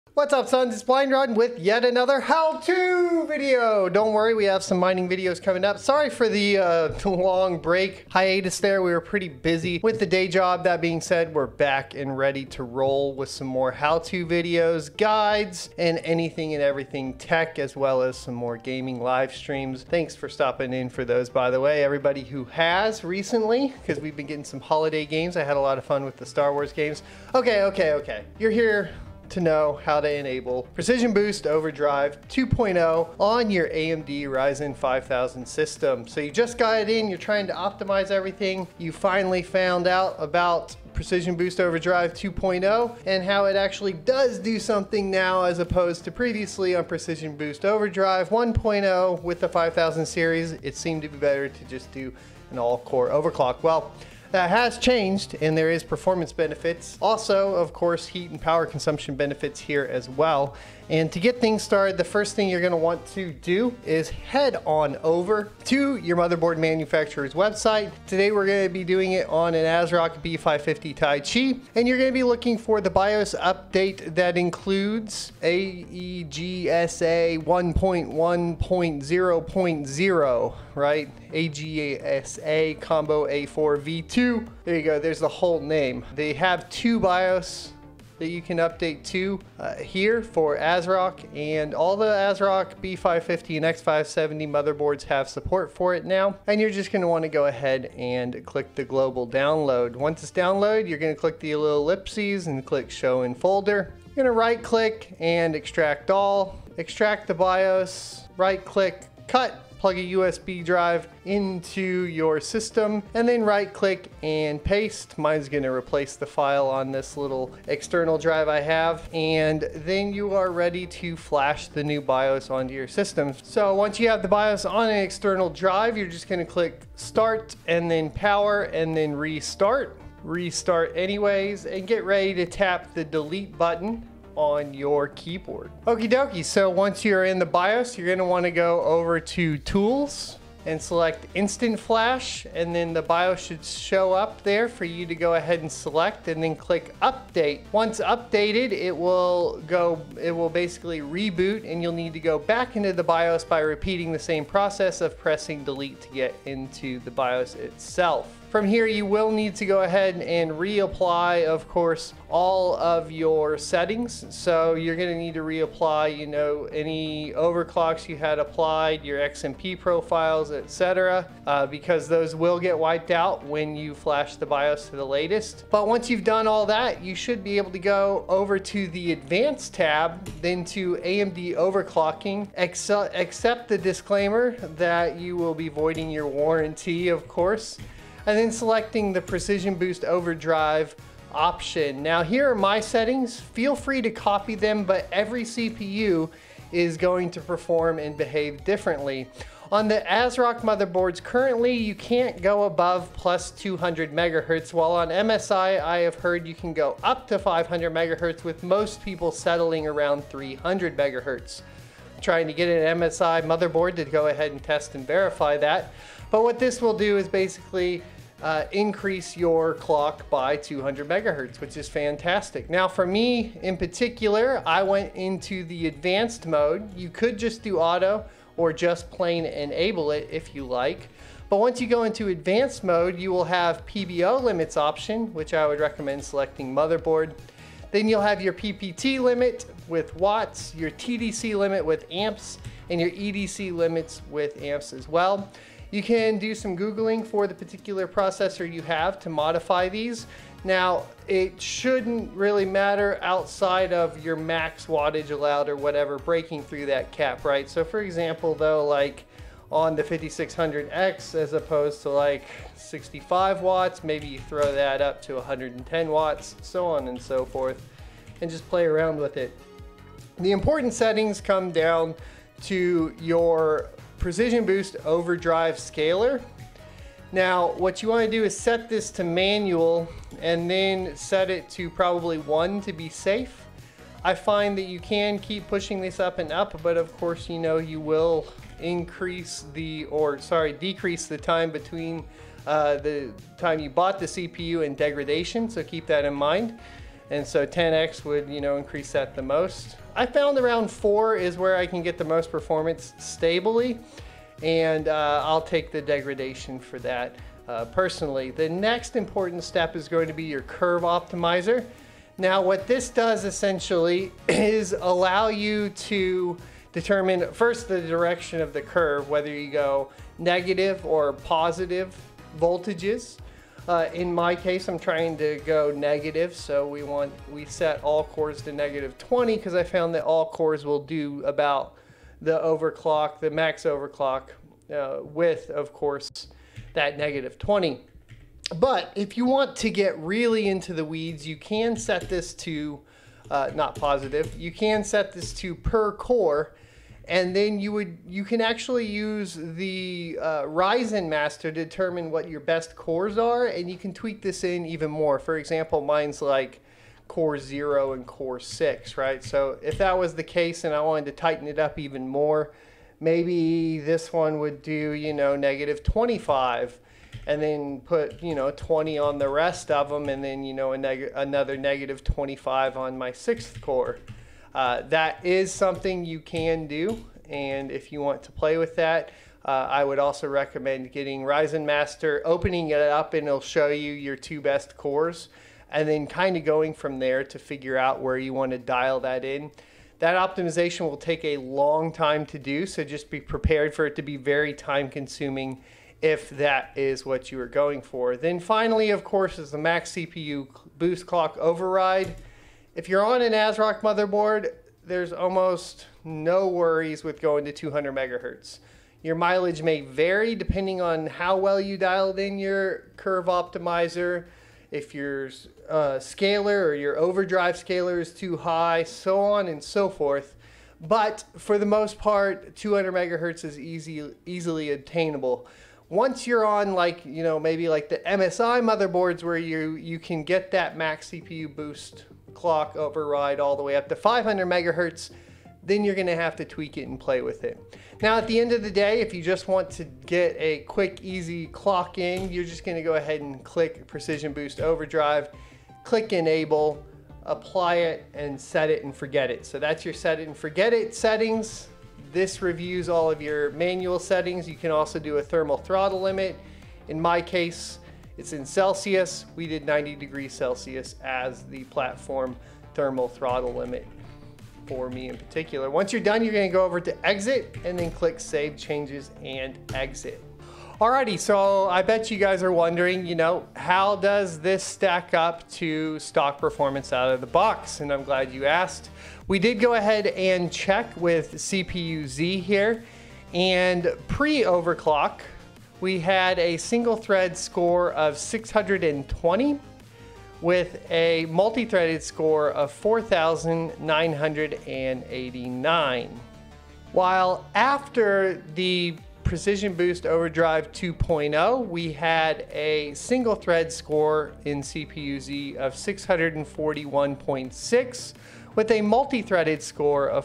What's up, sons? It's Blind Rod with yet another how-to video. Don't worry, we have some mining videos coming up. Sorry for the long break hiatus there. We were pretty busy with the day job. That being said, we're back and ready to roll with some more how-to videos, guides, and anything and everything tech, as well as some more gaming live streams. Thanks for stopping in for those, by the way. Everybody who has recently, because we've been getting some holiday games. I had a lot of fun with the Star Wars games. Okay. You're here to know how to enable Precision Boost Overdrive 2.0 on your AMD Ryzen 5000 system. So you just got it in, you're trying to optimize everything. You finally found out about Precision Boost Overdrive 2.0 and how it actually does do something now as opposed to previously on Precision Boost Overdrive 1.0 with the 5000 series. It seemed to be better to just do an all-core overclock. Well, that has changed, and there is performance benefits. Also, of course, heat and power consumption benefits here as well. And to get things started, the first thing you're going to want to do is head on over to your motherboard manufacturer's website. Today we're going to be doing it on an ASRock B550 Taichi, and you're going to be looking for the BIOS update that includes AEGSA 1.1.0.0, right? AGSA Combo A4 V2. There you go, there's the whole name. They have two BIOS that you can update to here for ASRock, and all the ASRock B550 and X570 motherboards have support for it now. And you're just going to want to go ahead and click the global download. Once it's downloaded, you're going to click the little ellipses and click show in folder. You're going to right click and extract all, extract the BIOS, right click, cut, plug a USB drive into your system, and then right click and paste. Mine's going to replace the file on this little external drive I have, and then you are ready to flash the new BIOS onto your system. So once you have the BIOS on an external drive, you're just going to click start and then power and then restart anyways, and get ready to tap the delete button on your keyboard. Okie dokie, so once you're in the BIOS, you're going to want to go over to Tools and select Instant Flash, and then the BIOS should show up there for you to go ahead and select, and then click Update. Once updated, it will basically reboot, and you'll need to go back into the BIOS by repeating the same process of pressing delete to get into the BIOS itself. From here, you will need to go ahead and reapply, of course, all of your settings. So you're going to need to reapply, you know, any overclocks you had applied, your XMP profiles, etc., because those will get wiped out when you flash the BIOS to the latest. But once you've done all that, you should be able to go over to the Advanced tab, then to AMD overclocking, accept the disclaimer that you will be voiding your warranty, of course, and then selecting the Precision Boost Overdrive option. Now here are my settings. Feel free to copy them, but every CPU is going to perform and behave differently. On the ASRock motherboards currently, you can't go above plus 200 megahertz, while on MSI I have heard you can go up to 500 megahertz, with most people settling around 300 megahertz. I'm trying to get an MSI motherboard to go ahead and test and verify that. But what this will do is basically increase your clock by 200 megahertz, which is fantastic. Now for me in particular, I went into the advanced mode. You could just do auto or just plain enable it if you like. But once you go into advanced mode, you will have PBO limits option, which I would recommend selecting motherboard. Then you'll have your PPT limit with watts, your TDC limit with amps, and your EDC limits with amps as well. You can do some Googling for the particular processor you have to modify these. Now, it shouldn't really matter outside of your max wattage allowed or whatever breaking through that cap, right? So for example, though, like on the 5600X, as opposed to like 65 watts, maybe you throw that up to 110 watts, so on and so forth, and just play around with it. The important settings come down to your Precision Boost Overdrive scaler. Now, what you want to do is set this to manual and then set it to probably 1 to be safe. I find that you can keep pushing this up and up, but of course, you know, you will decrease the time between the time you bought the CPU and degradation, so keep that in mind. And so 10x would, increase that the most. I found around 4 is where I can get the most performance stably, and I'll take the degradation for that personally. The next important step is going to be your curve optimizer. Now what this does essentially is allow you to determine first the direction of the curve, whether you go negative or positive voltages. In my case, I'm trying to go negative, so we set all cores to -20 because I found that all cores will do about the overclock, the max overclock with, of course, that -20. But if you want to get really into the weeds, you can set this to not positive. You can set this to per core. And then you can actually use the Ryzen master to determine what your best cores are, and you can tweak this in even more. For example, mine's like core 0 and core 6, right? So if that was the case and I wanted to tighten it up even more, maybe this one would do, -25, and then put, 20 on the rest of them, and then, another -25 on my 6th core. That is something you can do, and if you want to play with that, I would also recommend getting Ryzen Master, opening it up, and it'll show you your 2 best cores, and then kind of going from there to figure out where you want to dial that in. That optimization will take a long time to do, so just be prepared for it to be very time consuming if that is what you are going for. Then finally, of course, is the max CPU boost clock override. If you're on an ASRock motherboard, there's almost no worries with going to 200 megahertz. Your mileage may vary depending on how well you dialed in your curve optimizer, if your scaler or your overdrive scaler is too high, so on and so forth. But for the most part, 200 megahertz is easily obtainable. Once you're on maybe like the MSI motherboards where you can get that max CPU boost clock override all the way up to 500 megahertz, then you're going to have to tweak it and play with it. Now at the end of the day, if you just want to get a quick easy clock in, you're just going to go ahead and click Precision Boost Overdrive, click enable, apply it, and set it and forget it. So that's your set it and forget it settings. This reviews all of your manual settings. You can also do a thermal throttle limit. In my case, it's in Celsius. We did 90 degrees Celsius as the platform thermal throttle limit for me in particular. Once you're done, you're going to go over to exit and then click save changes and exit. Alrighty, so I bet you guys are wondering, how does this stack up to stock performance out of the box? And I'm glad you asked. We did go ahead and check with CPU-Z here, and pre-overclock, we had a single thread score of 620 with a multi-threaded score of 4,989. While after the Precision Boost Overdrive 2.0, we had a single thread score in CPU-Z of 641.6 with a multi-threaded score of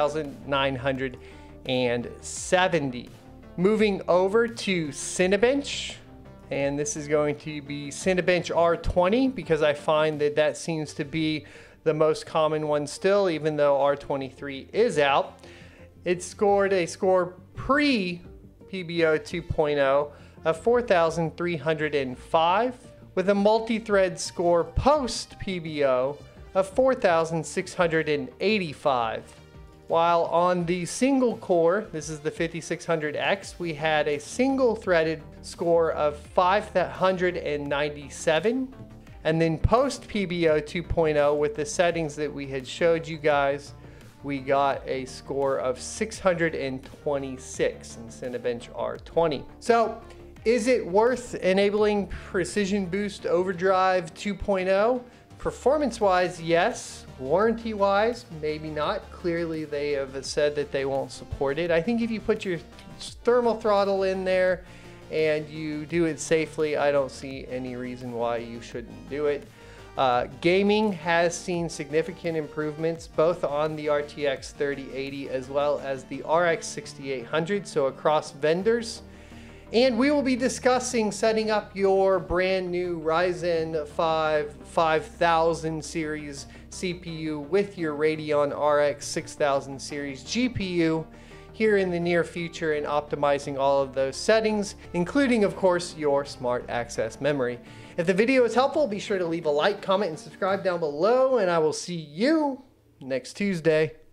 4,970. Moving over to Cinebench, and this is going to be Cinebench R20 because I find that seems to be the most common one still, even though R23 is out. It scored a score pre-PBO 2.0 of 4,305 with a multi-thread score post-PBO of 4,685. While on the single core, this is the 5600X, we had a single threaded score of 597. And then post PBO 2.0 with the settings that we had showed you guys, we got a score of 626 in Cinebench R20. So is it worth enabling Precision Boost Overdrive 2.0? Performance-wise, yes. Warranty-wise, maybe not. Clearly, they have said that they won't support it. I think if you put your thermal throttle in there and you do it safely, I don't see any reason why you shouldn't do it. Gaming has seen significant improvements both on the RTX 3080 as well as the RX 6800, so across vendors. And we will be discussing setting up your brand new Ryzen 5 5000 series CPU with your Radeon RX 6000 series GPU here in the near future, and optimizing all of those settings, including of course your smart access memory. If the video is helpful, be sure to leave a like, comment, and subscribe down below, and I will see you next Tuesday.